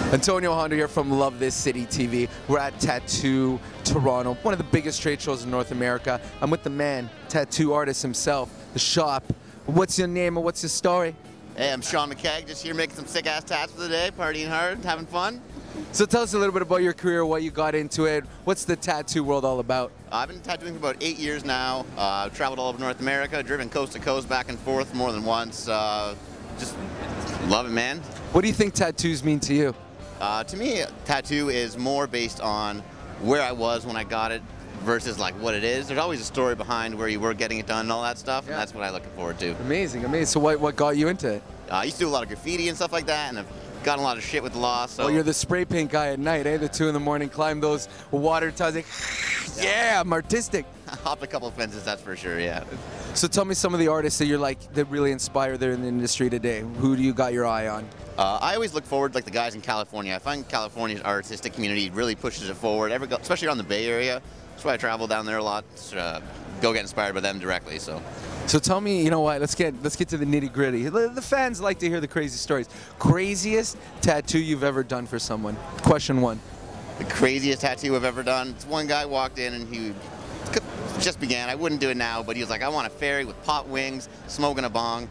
Antonio Hondo here from Love This City TV. We're at Tattoo Toronto, one of the biggest trade shows in North America. I'm with the man, tattoo artist himself, the shop. What's your name and what's your story? Hey, I'm Shawn McCraig, just here making some sick-ass tats for the day, partying hard, having fun. So tell us a little bit about your career, what you got into it. What's the tattoo world all about? I've been tattooing for about 8 years now. I've traveled all over North America, driven coast to coast, back and forth more than once. Just love it, man. What do you think tattoos mean to you? To me, tattoo is more based on where I was when I got it versus like what it is. There's always a story behind where you were getting it done and all that stuff, and that's what I'm looking forward to. Amazing, amazing. So what got you into it? I used to do a lot of graffiti and stuff like that, and I've gotten a lot of shit with the law. So. Well, you're the spray paint guy at night, eh? The 2 in the morning, climb those water tubs. Like, yeah, I'm artistic. I hopped a couple of fences, that's for sure, yeah. So tell me some of the artists that you're like, that really inspire there in the industry today. Who do you got your eye on? I always look forward to like the guys in California. I find California's artistic community really pushes it forward, especially around the Bay Area. That's why I travel down there a lot, go get inspired by them directly. So tell me, you know what? Let's get to the nitty gritty. The fans like to hear the crazy stories. Craziest tattoo you've ever done for someone? Question 1. The craziest tattoo I've ever done. One guy walked in and he just began. I wouldn't do it now, but he was like, "I want a fairy with pot wings, smoking a bong."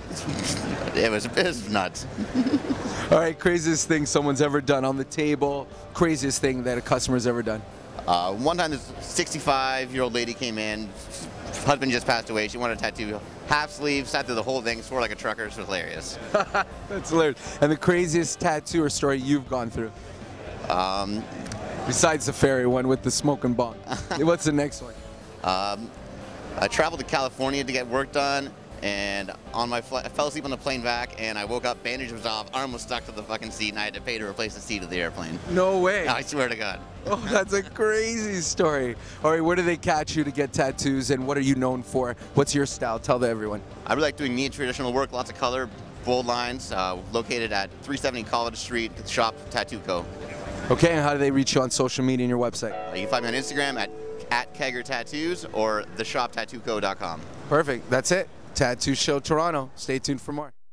It was nuts. All right, craziest thing someone's ever done on the table. Craziest thing that a customer's ever done. One time, this 65-year-old lady came in. Husband just passed away. She wanted a tattoo, half sleeve, sat through the whole thing, swore like a trucker. It was hilarious. That's hilarious. And the craziest tattoo or story you've gone through? Besides the fairy one with the smoking bong. What's the next one? I traveled to California to get work done, and on my flight, I fell asleep on the plane back, and I woke up, bandage was off, arm was stuck to the fucking seat, and I had to pay to replace the seat of the airplane. No way. I swear to God. Oh, that's a crazy story. All right, where do they catch you to get tattoos, and what are you known for? What's your style? Tell everyone. I really like doing neat traditional work, lots of color, bold lines, located at 370 College Street, shop Tattoo Co. Okay, and how do they reach you on social media and your website? You can find me on Instagram at Kegger Tattoos or theshoptattooco.com. Perfect. That's it. Tattoo Show Toronto. Stay tuned for more.